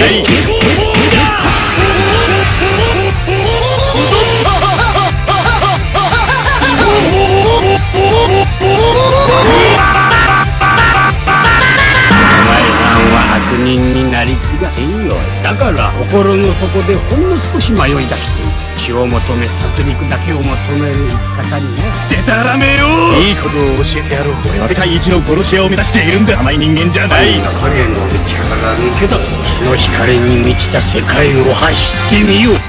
い。悪人になりきがへんよ。だから心の底でほんの少し迷い出して血を求め殺戮だけを求める生き方にね。でたらめよ。いいことを教えてやろう。俺は世界一の殺し屋を目指しているんだ。甘い人間じゃない。影の道から抜け出す。日の光に満ちた世界を走ってみよう。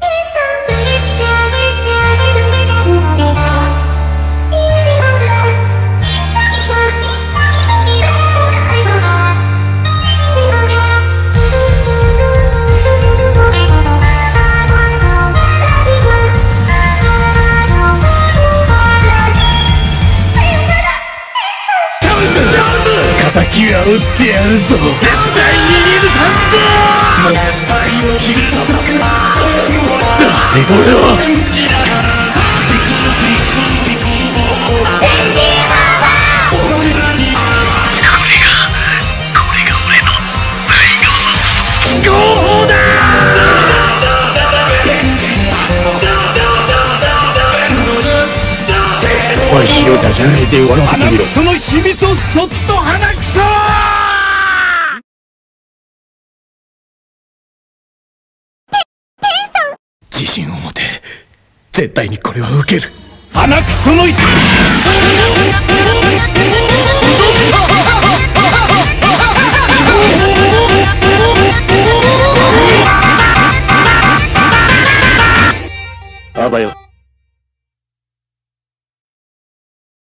敵は撃ってやるぞ。絶対に許さんぞ。愛を知るのだ。誰これは。これが俺の最後の合法だ。わしをダジャレで笑わせてみろ。その秘密をそっと鼻くそ。自信を持て。絶対にこれは受ける。鼻くその